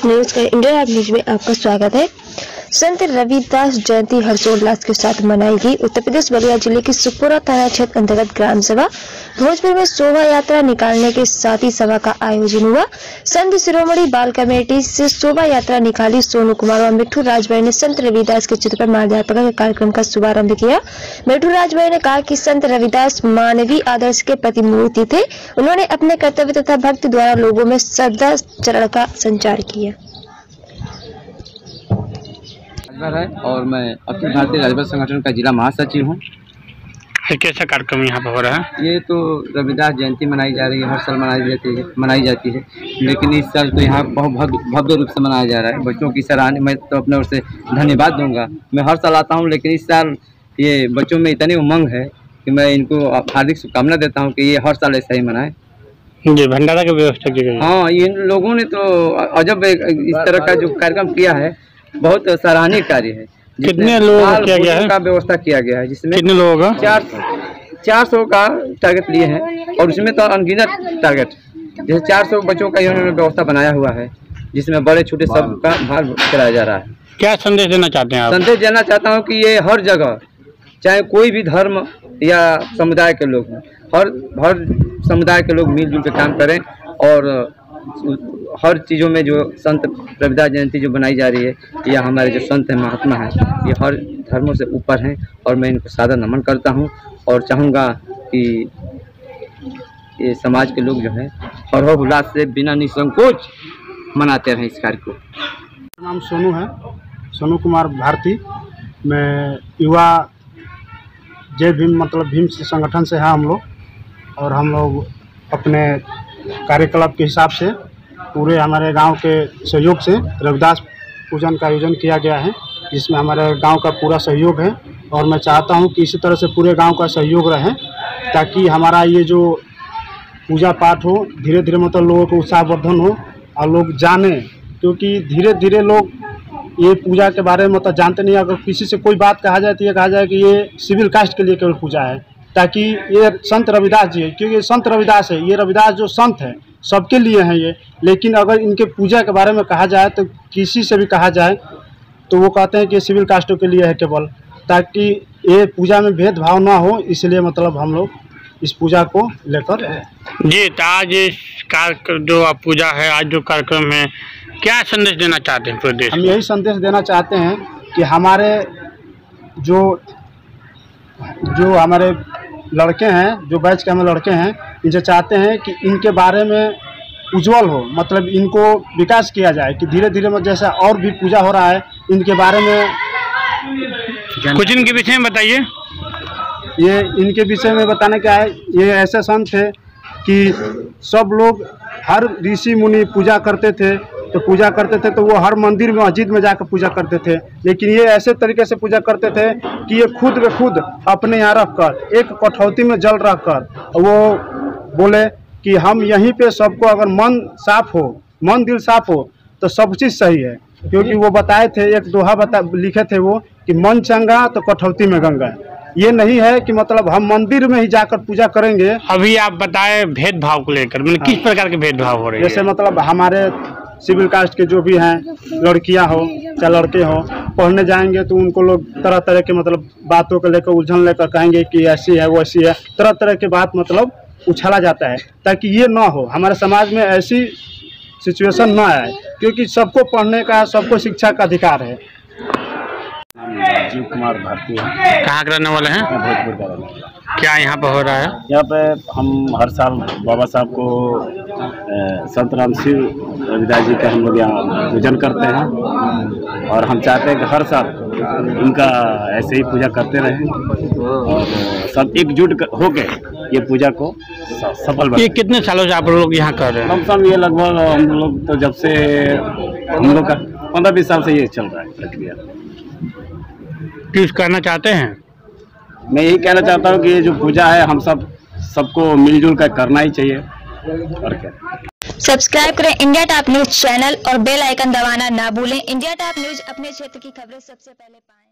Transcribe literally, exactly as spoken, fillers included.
News का India app news में आपका स्वागत है। संत रविदास जयंती हर्षोल्लास के साथ मनाई गई। उत्तर प्रदेश बलिया जिले की सुखपुरा थाना क्षेत्र अंतर्गत ग्राम सभा भोजपुर में शोभा यात्रा निकालने के साथ ही सभा का आयोजन हुआ। संत शिरोमणि बाल कमेटी से शोभा यात्रा निकाली। सोनू कुमार और मिठू राजभाई ने संत रविदास के चित्र पर माल्यार्पण कर कार्यक्रम का शुभारंभ किया। मिठू राजभाई ने कहा कि संत रविदास मानवीय आदर्श के प्रतिमूर्ति थे। उन्होंने अपने कर्तव्य तथा भक्ति द्वारा लोगों में श्रद्धा चरण का संचार किया है और मैं अखिल भारतीय राजभर संगठन का जिला महासचिव हूँ। कैसा कार्यक्रम यहाँ पर हो रहा है? ये तो रविदास जयंती मनाई जा रही है, हर साल मनाई जाती है मनाई जाती है लेकिन इस साल तो यहाँ बहुत भव्य रूप से मनाया जा रहा है। बच्चों की सराहनीय, मैं तो अपने ओर से धन्यवाद दूंगा। मैं हर साल आता हूँ लेकिन इस साल ये बच्चों में इतनी उमंग है कि मैं इनको हार्दिक शुभकामना देता हूँ कि ये हर साल ऐसा ही मनाए। जी, भंडारा की व्यवस्था की गई। हाँ, इन लोगों ने तो अजब इस तरह का जो कार्यक्रम किया है, बहुत सराहनीय कार्य है। कितने लोगों किया गया है? का व्यवस्था किया गया है जिसमें कितने लोगों का? चार चार सौ का टारगेट लिए हैं और उसमें तो अनगिनत टारगेट, जैसे चार सौ बच्चों का इन्होंने व्यवस्था बनाया हुआ है जिसमें बड़े छोटे सब का भाग कराया जा रहा है। क्या संदेश देना चाहते हैं आप? संदेश देना चाहता हूँ कि ये हर जगह, चाहे कोई भी धर्म या समुदाय के लोग, हर हर समुदाय के लोग मिलजुल के काम करें और हर चीज़ों में जो संत रविदास जयंती जो बनाई जा रही है, यह हमारे जो संत हैं, महात्मा हैं, ये हर धर्मों से ऊपर हैं और मैं इनको सादर नमन करता हूं और चाहूँगा कि ये समाज के लोग जो हैं हर्षोल्लास से बिना निसंकोच मनाते रहें इस कार्य को। मेरा नाम सोनू है, सोनू कुमार भारती। मैं युवा जय भीम मतलब भीम संगठन से है हम लोग और हम लोग अपने कार्यकलाप के हिसाब से पूरे हमारे गांव के सहयोग से रविदास पूजन का आयोजन किया गया है जिसमें हमारे गांव का पूरा सहयोग है और मैं चाहता हूं कि इसी तरह से पूरे गांव का सहयोग रहे ताकि हमारा ये जो पूजा पाठ हो धीरे धीरे मतलब लोगों को उत्साहवर्धन हो और लोग जाने, क्योंकि धीरे धीरे लोग ये पूजा के बारे में मतलब जानते नहीं। अगर किसी से कोई बात कहा जाए तो ये कहा जाए कि ये सिविल कास्ट के लिए केवल पूजा है, ताकि ये संत रविदास जी है, क्योंकि संत रविदास है, ये रविदास जो संत है सबके लिए हैं ये। लेकिन अगर इनके पूजा के बारे में कहा जाए तो किसी से भी कहा जाए तो वो कहते हैं कि सिविल कास्टों के लिए है केवल, ताकि ये पूजा में भेदभाव ना हो, इसलिए मतलब हम लोग इस पूजा को लेकर। जी, तो आज इस कार्य जो आप पूजा है, आज जो कार्यक्रम है, क्या संदेश देना चाहते हैं पूरे देश? हम यही संदेश देना चाहते हैं कि हमारे जो जो हमारे लड़के हैं, जो बैच के हमें लड़के हैं, इनसे चाहते हैं कि इनके बारे में उज्जवल हो, मतलब इनको विकास किया जाए कि धीरे धीरे में जैसा और भी पूजा हो रहा है इनके बारे में कुछ इनके विषय में बताइए। ये इनके विषय में बताने का है, ये ऐसे संत थे कि सब लोग, हर ऋषि मुनि पूजा करते थे तो पूजा करते थे तो वो हर मंदिर में मस्जिद में जाकर पूजा करते थे, लेकिन ये ऐसे तरीके से पूजा करते थे कि ये खुद ब खुद अपने यहाँ रख कर एक कठौती में जल रख कर वो बोले कि हम यहीं पे सबको, अगर मन साफ हो, मन दिल साफ हो तो सब चीज़ सही है। क्योंकि वो बताए थे, एक दोहा बता लिखे थे वो कि मन चंगा तो कठौती में गंगा। ये नहीं है कि मतलब हम मंदिर में ही जाकर पूजा करेंगे। अभी आप बताए भेदभाव को लेकर, मतलब किस प्रकार के भेदभाव हो रहे हैं? जैसे मतलब हमारे सिविल कास्ट के जो भी हैं, लड़कियां हो चाहे लड़के हो, पढ़ने जाएंगे तो उनको लोग तरह तरह के मतलब बातों को लेकर उलझन लेकर कहेंगे कि ऐसी है वो ऐसी है, तरह तरह के बात मतलब उछाला जाता है ताकि ये ना हो, हमारे समाज में ऐसी सिचुएशन ना आए, क्योंकि सबको पढ़ने का, सबको शिक्षा का अधिकार है। राजीव कुमार भारती है। कहाँ के रहने वाले हैं? भोजपुर का रहने वाला। क्या यहाँ पर हो रहा है? यहाँ पे हम हर साल बाबा साहब को संत राम शिव रविदास जी का हम लोग यहाँ पूजन करते हैं और हम चाहते हैं कि हर साल उनका ऐसे ही पूजा करते रहें और सब एकजुट होके ये पूजा को सफल बनाएं। ये कितने सालों से आप लोग यहाँ कर रहे हैं? कम से कम ये लगभग हम लोग तो जब से हम लोग का पंद्रह बीस साल से ये चल रहा है प्रक्रिया। कुछ कहना चाहते हैं? मैं यही कहना चाहता हूँ कि ये जो पूजा है हम सब सबको मिलजुल कर करना ही चाहिए। और क्या, सब्सक्राइब करें इंडिया टॉप न्यूज चैनल और बेल आइकन दबाना ना भूलें। इंडिया टॉप न्यूज अपने क्षेत्र की खबरें सबसे पहले पाएं।